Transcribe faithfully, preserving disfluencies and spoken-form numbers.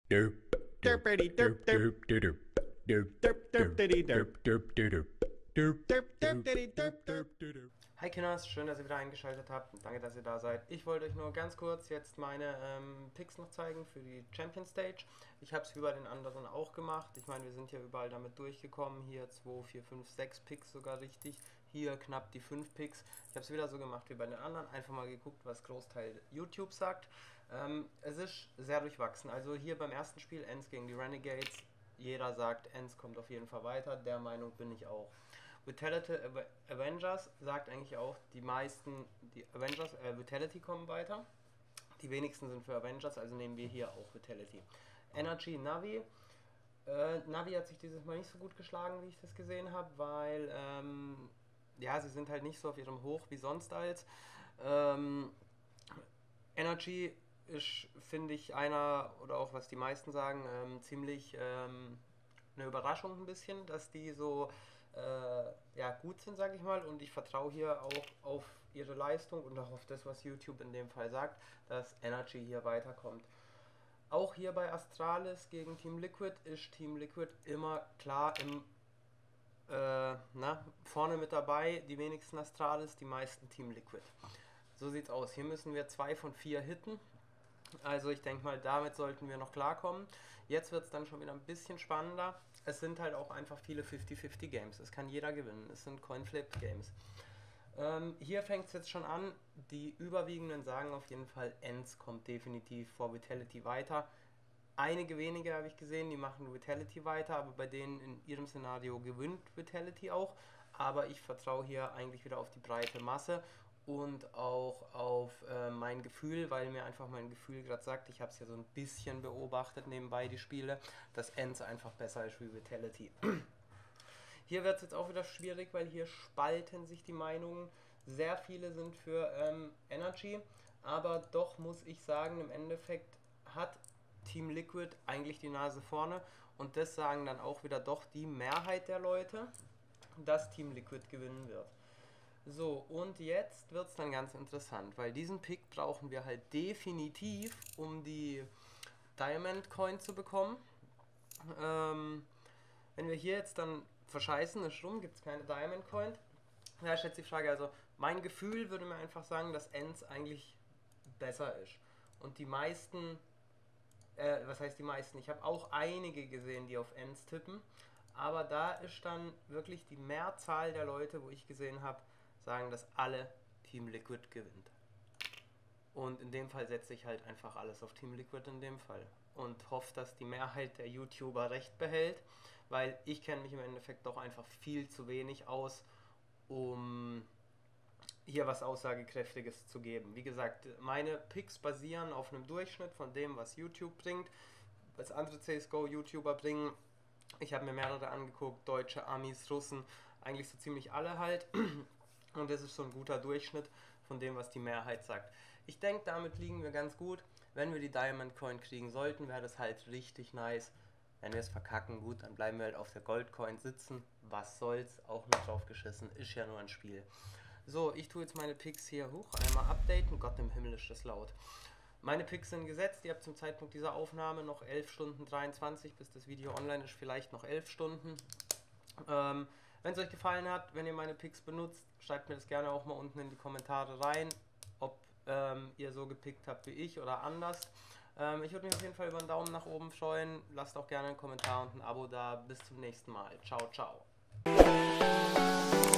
Derpity derp derp derp derp derp derpity derp derp derp derp derp derpity derp derp derp. Hi Kinders, schön, dass ihr wieder eingeschaltet habt und danke, dass ihr da seid. Ich wollte euch nur ganz kurz jetzt meine ähm, Picks noch zeigen für die Champion Stage. Ich habe es wie bei den anderen auch gemacht. Ich meine, wir sind ja überall damit durchgekommen. Hier zwei, vier, fünf, sechs Picks sogar richtig. Hier knapp die fünf Picks. Ich habe es wieder so gemacht wie bei den anderen. Einfach mal geguckt, was Großteil YouTube sagt. Ähm, es ist sehr durchwachsen. Also hier beim ersten Spiel, Ents gegen die Renegades. Jeder sagt, Ents kommt auf jeden Fall weiter. Der Meinung bin ich auch. Vitality Avengers sagt eigentlich auch, die meisten, die Avengers, äh, Vitality kommen weiter. Die wenigsten sind für Avengers, also nehmen wir hier auch Vitality. Energy Navi. Äh, Navi hat sich dieses Mal nicht so gut geschlagen, wie ich das gesehen habe, weil, ähm, ja, sie sind halt nicht so auf ihrem Hoch wie sonst als. Ähm, Energy ist, finde ich, einer, oder auch was die meisten sagen, ähm, ziemlich ähm, eine Überraschung ein bisschen, dass die so äh, ja, gut sind, sage ich mal, und ich vertraue hier auch auf ihre Leistung und auch auf das, was YouTube in dem Fall sagt, dass Energy hier weiterkommt. Auch hier bei Astralis gegen Team Liquid ist Team Liquid immer klar im äh, na, vorne mit dabei, die wenigsten Astralis, die meisten Team Liquid. So sieht's aus. Hier müssen wir zwei von vier hitten. Also ich denke mal, damit sollten wir noch klarkommen. Jetzt wird es dann schon wieder ein bisschen spannender. Es sind halt auch einfach viele fünfzig fünfzig Games. Es kann jeder gewinnen. Es sind Coin-Flip-Games. Ähm, hier fängt es jetzt schon an. Die überwiegenden sagen auf jeden Fall, Ents kommt definitiv vor Vitality weiter. Einige wenige habe ich gesehen, die machen Vitality weiter, aber bei denen in ihrem Szenario gewinnt Vitality auch. Aber ich vertraue hier eigentlich wieder auf die breite Masse und auch auf äh, mein Gefühl, weil mir einfach mein Gefühl gerade sagt, ich habe es ja so ein bisschen beobachtet nebenbei, die Spiele, dass Ents einfach besser ist wie Vitality. Hier wird es jetzt auch wieder schwierig, weil hier spalten sich die Meinungen. Sehr viele sind für ähm, Energy, aber doch muss ich sagen, im Endeffekt hat Team Liquid eigentlich die Nase vorne und das sagen dann auch wieder doch die Mehrheit der Leute, dass Team Liquid gewinnen wird. So, und jetzt wird es dann ganz interessant, weil diesen Pick brauchen wir halt definitiv, um die Diamond Coin zu bekommen. Ähm, wenn wir hier jetzt dann verscheißen, ist rum, gibt es keine Diamond Coin. Da ist jetzt die Frage, also mein Gefühl würde mir einfach sagen, dass Ents eigentlich besser ist. Und die meisten, äh, was heißt die meisten? Ich habe auch einige gesehen, die auf Ents tippen. Aber da ist dann wirklich die Mehrzahl der Leute, wo ich gesehen habe, sagen, dass alle Team Liquid gewinnt. Und in dem Fall setze ich halt einfach alles auf Team Liquid in dem Fall. Und hoffe, dass die Mehrheit der YouTuber recht behält, weil ich kenne mich im Endeffekt doch einfach viel zu wenig aus, um hier was Aussagekräftiges zu geben. Wie gesagt, meine Picks basieren auf einem Durchschnitt von dem, was YouTube bringt, was andere C S G O-YouTuber bringen. Ich habe mir mehrere angeguckt, Deutsche, Amis, Russen, eigentlich so ziemlich alle halt. Und das ist so ein guter Durchschnitt von dem, was die Mehrheit sagt. Ich denke, damit liegen wir ganz gut. Wenn wir die Diamond Coin kriegen sollten, wäre das halt richtig nice. Wenn wir es verkacken, gut, dann bleiben wir halt auf der Gold Coin sitzen. Was soll's, auch nicht drauf geschissen, ist ja nur ein Spiel. So, ich tue jetzt meine Picks hier hoch, einmal updaten. Gott im Himmel ist das laut. Meine Picks sind gesetzt, ihr habt zum Zeitpunkt dieser Aufnahme noch elf Stunden dreiundzwanzig, bis das Video online ist, vielleicht noch elf Stunden. Ähm, wenn es euch gefallen hat, wenn ihr meine Picks benutzt, schreibt mir das gerne auch mal unten in die Kommentare rein, ob ähm, ihr so gepickt habt wie ich oder anders. Ähm, ich würde mich auf jeden Fall über einen Daumen nach oben freuen. Lasst auch gerne einen Kommentar und ein Abo da. Bis zum nächsten Mal. Ciao, ciao.